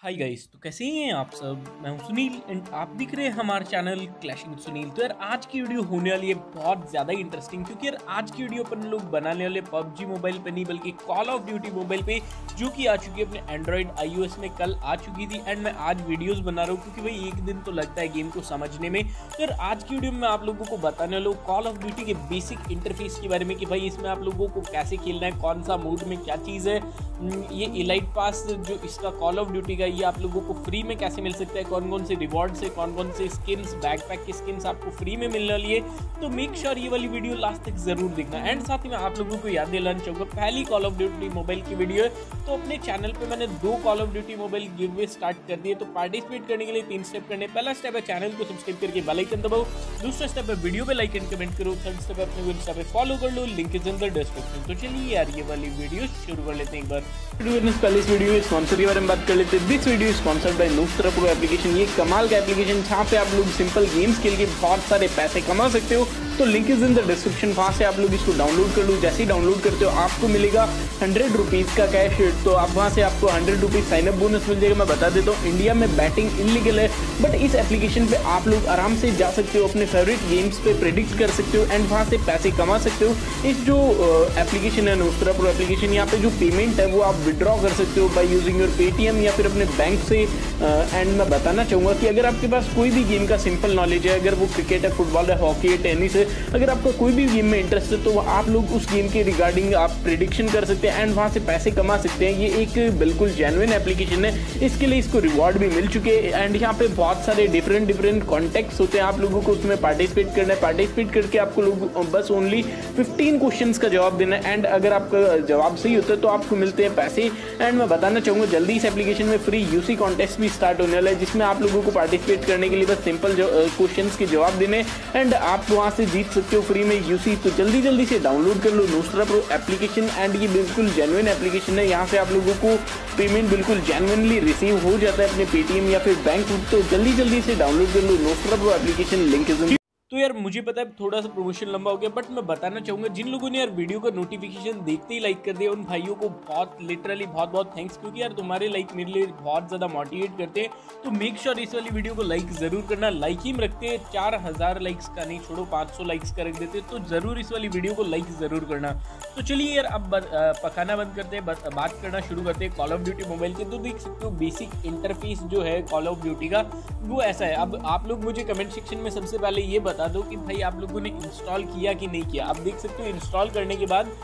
Hi guys, तो कैसे हैं आप सब। मैं हूं सुनील एंड आप दिख रहे हैं हमारे चैनल क्लैशिंग विद सुनील। तो यार आज की वीडियो होने वाली है बहुत ज़्यादा इंटरेस्टिंग, क्योंकि यार आज की वीडियो अपन लोग बनाने वाले पबजी मोबाइल पे नहीं बल्कि कॉल ऑफ ड्यूटी मोबाइल पे, जो कि आ चुकी है अपने एंड्रॉइड iOS में, कल आ चुकी थी। एंड मैं आज वीडियोज़ बना रहा हूँ क्योंकि भाई एक दिन तो लगता है गेम को समझने में। तो यार आज की वीडियो में मैं आप लोगों को बताने वाला हूँ कॉल ऑफ ड्यूटी के बेसिक इंटरफेस के बारे में, कि भाई इसमें आप लोगों को कैसे खेलना है, कौन सा मोड में क्या चीज़ है। ये इलाइट पास जो इसका कॉल ऑफ ड्यूटी का, ये आप लोगों को फ्री में कैसे मिल सकता है, कौन कौन से रिवॉर्ड्स है, कौन कौन से स्किन्स, बैकपैक की स्किन्स आपको फ्री में मिलने वाली है। तो मेक श्योर ये वाली वीडियो लास्ट तक जरूर देखना। एंड साथ ही मैं आप लोगों को याद दिलाना चाहूँगा, पहली कॉल ऑफ ड्यूटी मोबाइल की वीडियो है, तो अपने चैनल पे मैंने 2 call of duty mobile give away start कर दिए। तो पार्टिसिपेट करने के लिए 3 स्टेप करने। पहला स्टेप है चैनल को सब्सक्राइब करके बेल आइकन दबाओ, दूसरा स्टेप है वीडियो पे लाइक एंड कमेंट करो, थर्ड स्टेप है अपने इंस्टा पे फॉलो कर लो, link is in the description. तो चलिए यार ये वाली वीडियो शुरू कर लेते हैं एक बार। पहले इस वीडियो स्पॉन्सर के बारे में बात कर लेते हैं। This video sponsored by SUBCRIBE application. ये कमाल का एप्लीकेशन जहाँ पे आप लोग सिंपल गेम्स खेल के बहुत सारे पैसे कमा सकते हो। तो link is in the description, वहाँ से आप लोग इसको डाउनलोड कर लो। जैसे ही डाउनलोड करते हो आपको मिलेगा 100 रुपीज़ का कैश। तो आप वहाँ से आपको 100 रुपीज़ साइनअप बोनस मिल जाएगा। मैं बता देता हूँ, इंडिया में बैटिंग इलीगल है, बट इस एप्लीकेशन पे आप लोग आराम से जा सकते हो, अपने फेवरेट गेम्स पे प्रेडिक्ट कर सकते हो एंड वहाँ से पैसे कमा सकते हो। इस जो एप्लीकेशन है SUBCRIBE एप्लीकेशन, यहाँ पे जो पेमेंट है वो आप विड्रॉ कर सकते हो बाय यूजिंग योर पेटीएम या फिर अपने बैंक से। एंड मैं बताना चाहूँगा कि अगर आपके पास कोई भी गेम का सिंपल नॉलेज है, अगर वो क्रिकेट है, फुटबॉल है, हॉकी है, टेनिस है, अगर आपका कोई भी गेम में इंटरेस्ट है, तो आप लोग उस गेम के रिगार्डिंग आप प्रेडिक्शन कर सकते हैं एंड वहाँ से पैसे कमा सकते हैं। ये एक बिल्कुल जेन्युइन एप्लीकेशन है, इसके लिए इसको रिवॉर्ड भी मिल चुके हैं। एंड यहाँ पे बहुत सारे डिफरेंट कॉन्टेक्ट्स होते हैं, आप लोगों को उसमें पार्टिसिपेट करना है। पार्टिसिपेट करके आपको लोग बस ओनली 15 क्वेश्चंस का जवाब देना है एंड अगर आपका जवाब सही होता है तो आपको मिलते हैं पैसे। एंड मैं बताना चाहूँगा जल्दी इस एप्लीकेशन में फ्री यूसी कॉन्टेस्ट भी स्टार्ट होने वाला है, जिसमें आप लोगों को पार्टिसिपेट करने के लिए बस सिंपल क्वेश्चंस के जवाब देने एंड आप वहाँ से जीत सकते हो फ्री में यूसी। तो जल्दी से डाउनलोड कर लो SUBCRIBE एप्लीकेशन। एंड ये बिल्कुल जेन्युइन एप्लीकेशन है, यहाँ से आप लोगों को पेमेंट बिल्कुल जेन्युइनली रिसीव हो जाता है अपने पेटीएम या फिर बैंक। तो जल्दी से डाउनलोड कर लो SUBCRIBE application, link is in. तो यार मुझे पता है थोड़ा सा प्रमोशन लंबा हो गया, बट मैं बताना चाहूँगा जिन लोगों ने यार वीडियो का नोटिफिकेशन देखते ही लाइक कर दिया, उन भाइयों को लिटरली बहुत थैंक्स, क्योंकि यार तुम्हारे लाइक मेरे लिए बहुत ज़्यादा मोटिवेट करते हैं। तो मेक श्योर इस वाली वीडियो को लाइक ज़रूर करना। लाइक ही में रखते हैं, 4000 लाइक्स का नहीं, छोड़ो 500 लाइक्स का रख देते, तो ज़रूर इस वाली वीडियो को लाइक ज़रूर करना। तो चलिए यार अब पकाना बंद करते हैं, बात करना शुरू करते हैं कॉल ऑफ ड्यूटी मोबाइल के। तो देख सकते हो बेसिक इंटरफेस जो है कॉल ऑफ ड्यूटी का वो ऐसा है। अब आप लोग मुझे कमेंट सेक्शन में सबसे पहले ये बता दो कि भाई आप लोगों ने इंस्टॉल किया कि नहीं किया। आप देख सकते हो इंस्टॉल करने के बाद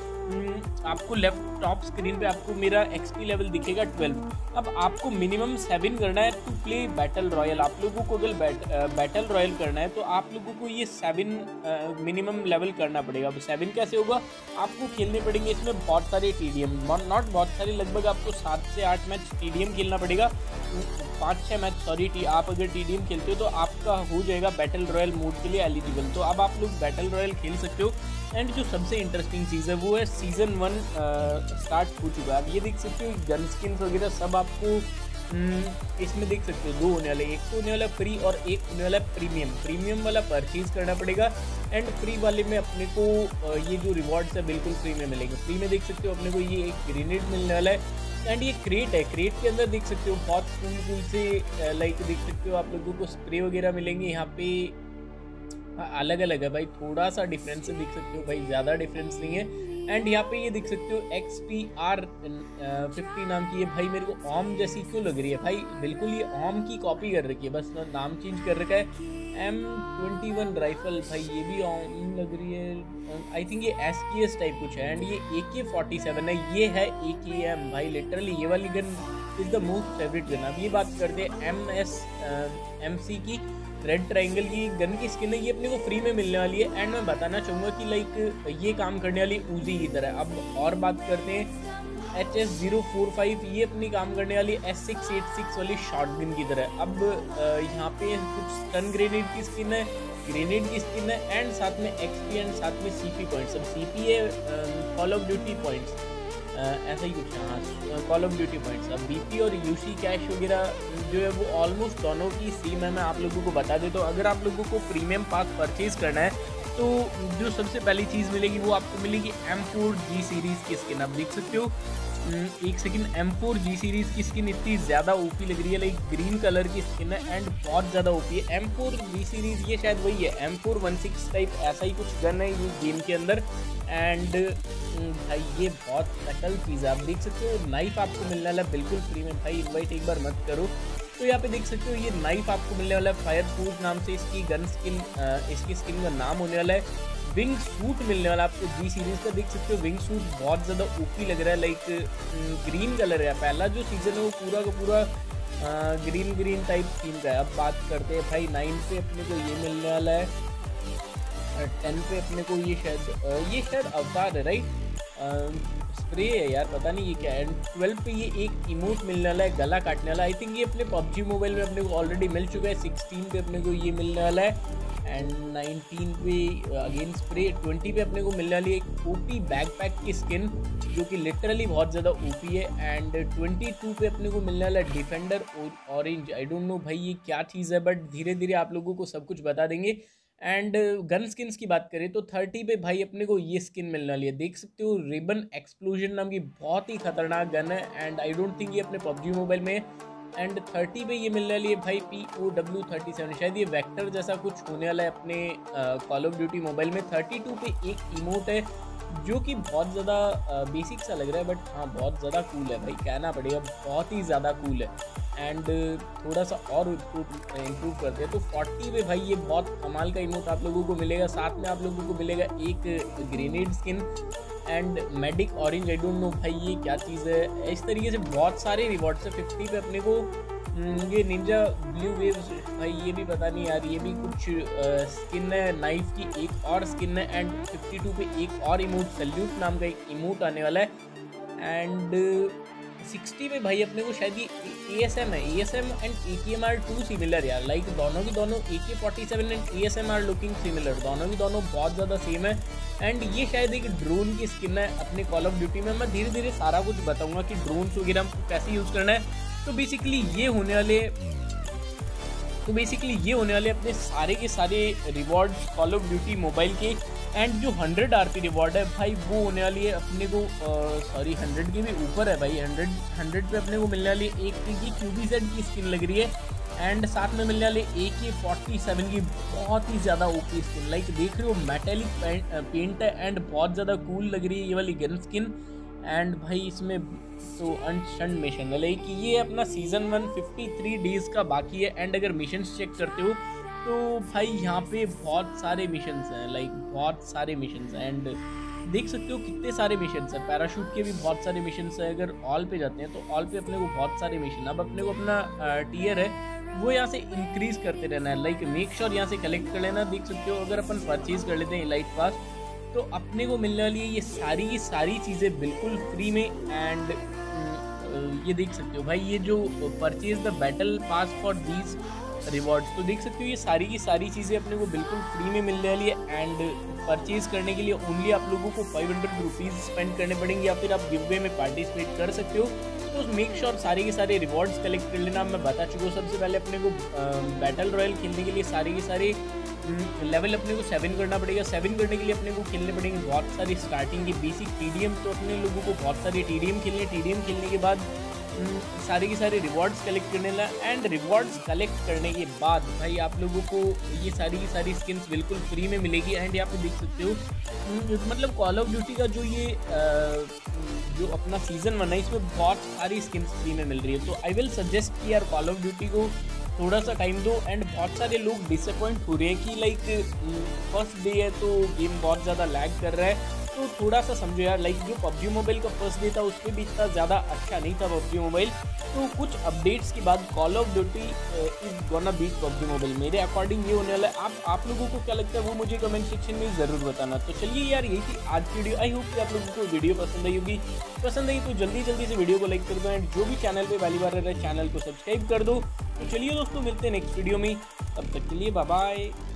आपको लेफ्ट टॉप स्क्रीन पे आपको मेरा XP लेवल दिखेगा 12। अब आपको मिनिमम 7 करना है टू प्ले बैटल रॉयल। आप लोगों को अगर बैटल रॉयल करना है तो आप लोगों को ये 7 मिनिमम लेवल करना पड़ेगा। अब 7 कैसे होगा, आपको खेलने पड़ेंगे इसमें बहुत सारे TDM, नॉट बहुत सारे, लगभग आपको 7 से 8 मैच TDM खेलना पड़ेगा, 5-6 मैच सॉरी। आप अगर TDM खेलते हो तो आपका हो जाएगा बैटल रॉयल मोड के लिए एलिजिबल। तो अब आप लोग बैटल रॉयल खेल सकते हो। एंड जो सबसे इंटरेस्टिंग चीज़ है वो है सीज़न 1 स्टार्ट हो चुका है। आप ये देख सकते हो गन स्किन्स वगैरह सब आपको इसमें देख सकते हो 2 होने वाले, एक तो होने वाला फ्री और एक होने वाला प्रीमियम वाला परचेज करना पड़ेगा। एंड फ्री वाले में अपने को ये जो रिवॉर्ड्स है बिल्कुल फ्री में मिलेंगे। फ्री में देख सकते हो अपने को ये एक ग्रेनेड मिलने वाला है एंड ये क्रेट है। क्रेट के अंदर देख सकते हो बहुत कूल से लाइक देख सकते हो आप लोगों को स्प्रे वगैरह मिलेंगे। यहाँ पे अलग अलग है भाई, थोड़ा सा डिफरेंस दिख सकते हो भाई, ज़्यादा डिफरेंस नहीं है। एंड यहाँ पे ये देख सकते हो XPR 50 नाम की, ये भाई मेरे को ओम जैसी क्यों लग रही है भाई, बिल्कुल ये ओम की कॉपी कर रखी है, बस नाम चेंज कर रखा है। M21 राइफल भाई ये भी ओम लग रही है, आई थिंक ये SKS टाइप कुछ है। एंड ये AK-47 है, ये है AKM भाई, लिटरली ये वाली gun is the most favourite gun. अब ये बात करते हैं MC की, रेड ट्राइंगल की गन की स्किन है, ये अपने को फ्री में मिलने वाली है। एंड मैं बताना चाहूँगा कि लाइक ये काम करने वाली उजी की तरह। अब और बात करते हैं HS045, ये अपनी काम करने वाली S686 वाली शॉटगन की तरह। अब यहाँ पे कुछ स्टन ग्रेनेड की स्किन है, एंड साथ में XP एंड साथ में CP पॉइंट्स। अब CP है कॉल ऑफ ड्यूटी पॉइंट्स, ऐसा ही कुछ है, हाँ कॉल ऑफ ड्यूटी पॉइंट्स। अब BP और UC कैश वगैरह जो है वो ऑलमोस्ट दोनों की सेम है। मैं आप लोगों को बता देता हूँ, अगर आप लोगों को प्रीमियम पास परचेज करना है तो जो सबसे पहली चीज़ मिलेगी वो आपको मिलेगी M4G सीरीज़ की स्किन। आप देख सकते हो एक सेकंड, M4 G सीरीज की स्किन इतनी ज़्यादा ओपी लग रही है, लाइक ग्रीन कलर की स्किन है एंड बहुत ज़्यादा ओपी है। M4 G सीरीज ये शायद वही है, M416 टाइप ऐसा ही कुछ गन है ये गेम के अंदर। एंड भाई ये बहुत नकल चीज़ है, आप देख सकते हो। नाइफ आपको मिलने वाला है बिल्कुल फ्री में, भाई इन्वाइट एक बार मत करो। तो यहाँ पे देख सकते हो ये नाइफ आपको मिलने वाला है, फायर फूज नाम से इसकी गन स्किन, इसकी स्किन का नाम होने वाला है। विंग सूट मिलने वाला आपको G सीरीज का, देख सकते हो विंग सूट बहुत ज़्यादा ओपी लग रहा है, लाइक ग्रीन कलर है। पहला जो सीज़न है वो पूरा का पूरा ग्रीन टाइप थीम का है। अब बात करते हैं भाई 9 पे अपने को ये मिलने वाला है, 10 पे अपने को ये शायद अवतार है, राइट, स्प्रे है यार, पता नहीं ये क्या है। 12 पे ये एक इमोट मिलने वाला है, गला काटने वाला। आई थिंक ये अपने PUBG मोबाइल में अपने को ऑलरेडी मिल चुका है। 16 पे अपने को ये मिलने वाला है एंड 19 पे अगेन स्प्रे। 20 पे अपने को मिलने वाली एक ओपी बैकपैक की स्किन जो कि लिटरली बहुत ज़्यादा ओपी है। एंड 22 पे अपने को मिलने वाला defender orange. I don't know भाई ये क्या चीज़ है, बट धीरे धीरे आप लोगों को सब कुछ बता देंगे। एंड गन स्किन्स की बात करें तो 30 पे भाई अपने को ये स्किन मिलने वाली है, देख सकते हो, रिबन एक्सप्लोजन नाम की बहुत ही खतरनाक गन है एंड आई डोंट थिंक ये अपने PUBG मोबाइल में। एंड 30 पे ये मिलने वाली है भाई POW37, शायद ये वेक्टर जैसा कुछ होने वाला है अपने कॉल ऑफ ड्यूटी मोबाइल में। 32 पे एक इमोट है जो कि बहुत ज़्यादा बेसिक सा लग रहा है, बट हाँ बहुत ज़्यादा कूल है भाई, कहना पड़ेगा बहुत ही ज़्यादा कूल है। एंड थोड़ा सा और इम्प्रूव करते हैं तो 40 पे भाई ये बहुत कमाल का इमोट आप लोगों को मिलेगा। साथ में आप लोगों को मिलेगा एक grenade skin and medic orange. I don't know भाई ये क्या चीज़ है। इस तरीके से बहुत सारे रिवॉर्ड्स है। 50 पे अपने को ये निंजा ब्लू वेव्स, भाई ये भी पता नहीं यार, ये भी कुछ स्किन है। नाइफ की एक और स्किन है। एंड 52 पे एक और इमोट, सैल्यूट नाम का एक इमोट आने वाला है। एंड 60 पे भाई अपने को शायद ये ASM है, ASM and AKM are too similar यार, लाइक दोनों की दोनों AK-47 and ASM are looking similar, दोनों की दोनों बहुत ज़्यादा सेम है। एंड ये शायद एक ड्रोन की स्किन है अपने कॉल ऑफ ड्यूटी में। मैं धीरे धीरे सारा कुछ बताऊंगा कि ड्रोन्स वगैरह हमको कैसे यूज़ करना है। तो बेसिकली ये होने वाले अपने सारे के सारे rewards call of duty mobile के। एंड जो 100 RP रिवॉर्ड है भाई वो होने वाली है अपने को, सॉरी 100 के भी ऊपर है भाई। 100 पे अपने को मिलने वाली एक की QBZ की स्किन लग रही है। एंड साथ में मिलने वाले AK-47 की बहुत ही ज़्यादा ओपी स्किन, लाइक देख रहे हो मेटेलिक पेंट है एंड बहुत ज़्यादा कूल लग रही है ये वाली गन स्किन। एंड भाई इसमें तो अनशंड मिशन है, लाइक ये अपना सीज़न 1 53 डेज़ का बाकी है। एंड अगर मिशंस चेक करते हो तो भाई यहाँ पे बहुत सारे मिशंस हैं, लाइक बहुत सारे मिशंस हैं। एंड देख सकते हो कितने सारे मिशंस हैं। पैराशूट के भी बहुत सारे मिशंस हैं। अगर ऑल पे जाते हैं तो ऑल पे अपने को बहुत सारे मिशन। अब अपने को अपना टीयर है वो यहाँ से इंक्रीज करते रहना है, लाइक मेक श्योर यहाँ से कलेक्ट कर लेना। देख सकते हो अगर अपन परचेज कर लेते हैं इलाइट पास तो अपने को मिलने वाली है ये सारी की सारी चीज़ें बिल्कुल फ्री में। एंड ये देख सकते हो भाई ये जो purchase the battle pass for these rewards, तो देख सकते हो ये सारी की सारी चीज़ें अपने को बिल्कुल फ्री में मिलने वाली है। एंड परचेज करने के लिए ओनली आप लोगों को 500 रुपीज़ स्पेंड करने पड़ेंगे या फिर आप गिव वे में पार्टिसिपेट कर सकते हो। तो मेक श्योर सारे के सारे रिवॉर्ड्स कलेक्ट कर लेना। मैं बता चुका हूँ सबसे पहले अपने को बैटल रॉयल खेलने के लिए सारे के सारे लेवल अपने को 7 करना पड़ेगा। 7 करने के लिए अपने को खेलने पड़ेंगे बहुत सारी स्टार्टिंग की बेसिक TDM, तो अपने लोगों को बहुत सारी TDM खेलने के बाद सारे के सारे रिवॉर्ड्स कलेक्ट करने ला। एंड रिवॉर्ड्स कलेक्ट करने के बाद भाई आप लोगों को ये सारी की सारी स्किन्स बिल्कुल फ्री में मिलेगी। एंड यहाँ पे देख सकते हो मतलब कॉल ऑफ ड्यूटी का जो ये जो अपना सीज़न 1 है इसमें बहुत सारी स्किन्स फ्री में मिल रही है। तो आई विल सजेस्ट कि यार कॉल ऑफ ड्यूटी को थोड़ा सा टाइम दो। एंड बहुत सारे लोग डिसअपॉइंट हो रहे हैं कि लाइक फर्स्ट डे है तो गेम बहुत ज़्यादा लैग कर रहा है, तो थोड़ा सा समझो यार। लाइक जो PUBG मोबाइल का फर्स्ट डे था उस पर भी इतना ज़्यादा अच्छा नहीं था PUBG मोबाइल। तो कुछ अपडेट्स के बाद call of duty is gonna beat PUBG mobile, मेरे अकॉर्डिंग ये होने वाला है। आप लोगों को क्या लगता है वो मुझे कमेंट सेक्शन में ज़रूर बताना। तो चलिए यार यही थी आज की वीडियो। आई होप कि आप लोगों को वीडियो पसंद आई होगी। पसंद आई तो जल्दी से वीडियो को लाइक कर दो। एंड जो भी चैनल पे पहली बार रह रहा है चैनल को सब्सक्राइब कर दो। तो चलिए दोस्तों मिलते हैं नेक्स्ट वीडियो में, तब तक के लिए बाय बाय।